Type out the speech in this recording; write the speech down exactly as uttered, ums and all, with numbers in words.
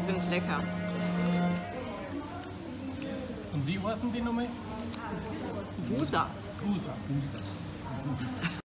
sind lecker. Und wie heißen die nochmal? Gusa. Gusa. Gusa.